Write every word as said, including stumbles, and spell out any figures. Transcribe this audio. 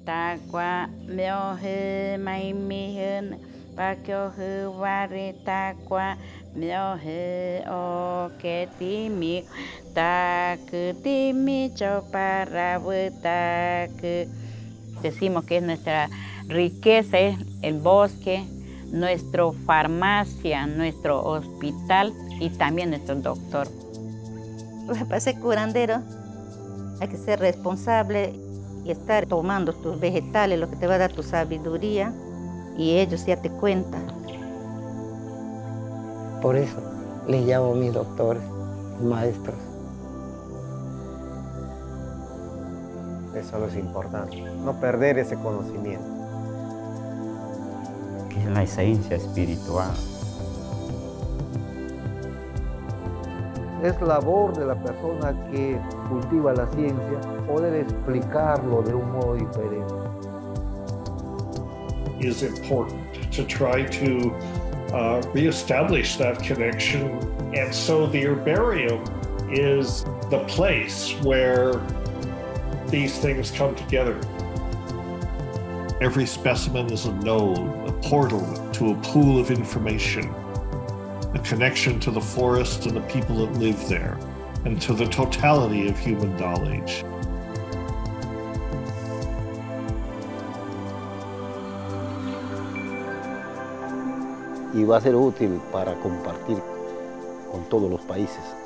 takwa myohe maimihen pakyohe wari takwa myohe o ketimi takutimi choparabutak. Decimos que es nuestra riqueza, es el bosque, nuestra farmacia, nuestro hospital y también nuestro doctor. Para ser curandero hay que ser responsable y estar tomando tus vegetales, lo que te va a dar tu sabiduría, y ellos ya te cuentan. Por eso les llamo mis doctores, maestros. Eso es importante, no perder ese conocimiento. Que es la esencia espiritual. Es labor de la persona que cultiva la ciencia poder explicarlo de un modo diferente. It's important to try to uh, reestablish that connection, and so the herbarium is the place where these things come together. Every specimen is a node, a portal to a pool of information, a connection to the forest and the people that live there, and to the totality of human knowledge. Y va a ser útil para compartir con todos los países.